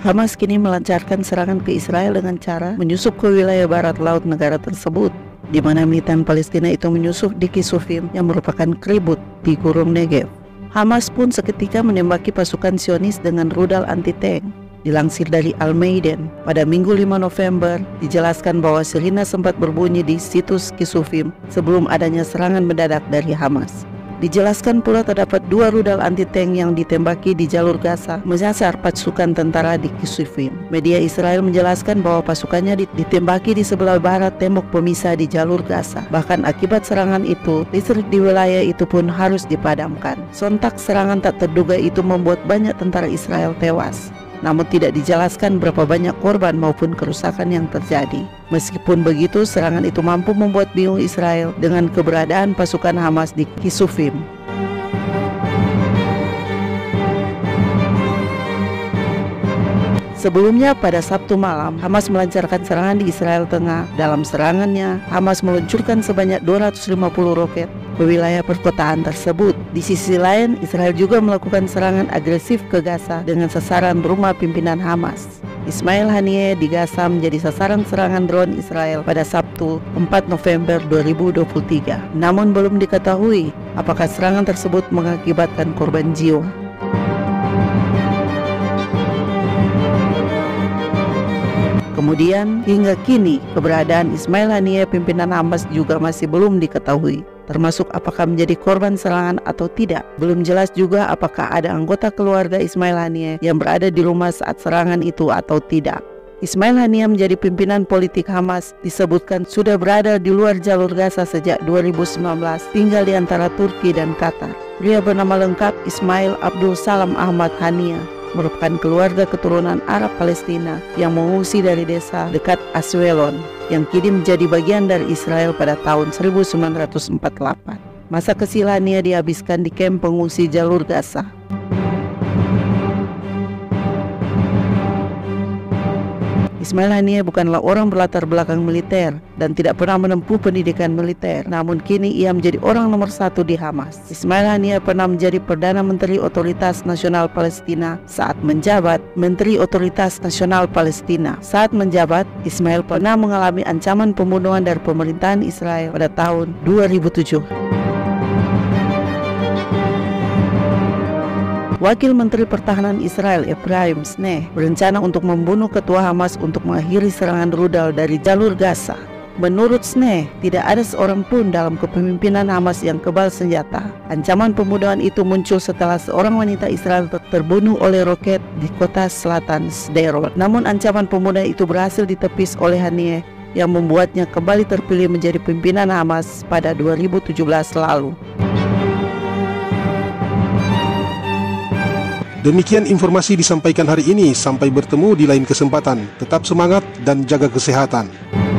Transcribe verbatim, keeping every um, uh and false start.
Hamas kini melancarkan serangan ke Israel dengan cara menyusup ke wilayah barat laut negara tersebut, di mana militan Palestina itu menyusup di Kisufim yang merupakan keribut di Gurun Negev. Hamas pun seketika menembaki pasukan Zionis dengan rudal anti-tank. Dilansir dari Al-Maiden, pada Minggu lima November, dijelaskan bahwa sirine sempat berbunyi di situs Kisufim sebelum adanya serangan mendadak dari Hamas. Dijelaskan pula terdapat dua rudal anti-tank yang ditembaki di jalur Gaza menyasar pasukan tentara di Kisufim. Media Israel menjelaskan bahwa pasukannya ditembaki di sebelah barat tembok pemisah di jalur Gaza. Bahkan akibat serangan itu, listrik di wilayah itu pun harus dipadamkan. Sontak serangan tak terduga itu membuat banyak tentara Israel tewas. Namun tidak dijelaskan berapa banyak korban maupun kerusakan yang terjadi. Meskipun begitu, serangan itu mampu membuat bingung Israel dengan keberadaan pasukan Hamas di Kisufim. Sebelumnya pada Sabtu malam, Hamas melancarkan serangan di Israel Tengah. Dalam serangannya, Hamas meluncurkan sebanyak dua ratus lima puluh roket ke wilayah perkotaan tersebut. Di sisi lain, Israel juga melakukan serangan agresif ke Gaza dengan sasaran rumah pimpinan Hamas. Ismail Haniyeh di Gaza menjadi sasaran serangan drone Israel pada Sabtu empat November dua ribu dua puluh tiga. Namun belum diketahui apakah serangan tersebut mengakibatkan korban jiwa. Kemudian, hingga kini, keberadaan Ismail Haniyeh pimpinan Hamas juga masih belum diketahui, termasuk apakah menjadi korban serangan atau tidak. Belum jelas juga apakah ada anggota keluarga Ismail Haniyeh yang berada di rumah saat serangan itu atau tidak. Ismail Haniyeh menjadi pimpinan politik Hamas disebutkan sudah berada di luar jalur Gaza sejak dua ribu sembilan belas, tinggal di antara Turki dan Qatar. Pria bernama lengkap Ismail Abdul Salam Ahmad Haniyeh merupakan keluarga keturunan Arab Palestina yang mengungsi dari desa dekat Aswelon yang kini menjadi bagian dari Israel pada tahun seribu sembilan ratus empat puluh delapan. Masa kecilnya dihabiskan di kamp pengungsi jalur Gaza. Ismail Haniyeh bukanlah orang berlatar belakang militer dan tidak pernah menempuh pendidikan militer, namun kini ia menjadi orang nomor satu di Hamas. Ismail Haniyeh pernah menjadi Perdana Menteri Otoritas Nasional Palestina saat menjabat Menteri Otoritas Nasional Palestina. Saat menjabat, Ismail pernah mengalami ancaman pembunuhan dari pemerintahan Israel pada tahun dua ribu tujuh. Wakil Menteri Pertahanan Israel Ephraim Sneh berencana untuk membunuh ketua Hamas untuk mengakhiri serangan rudal dari jalur Gaza. Menurut Sneh, tidak ada seorang pun dalam kepemimpinan Hamas yang kebal senjata. Ancaman pembunuhan itu muncul setelah seorang wanita Israel terbunuh oleh roket di kota selatan Sderot. Namun ancaman pembunuhan itu berhasil ditepis oleh Haniyeh yang membuatnya kembali terpilih menjadi pimpinan Hamas pada dua ribu tujuh belas lalu. Demikian informasi disampaikan hari ini. Sampai bertemu di lain kesempatan. Tetap semangat dan jaga kesehatan.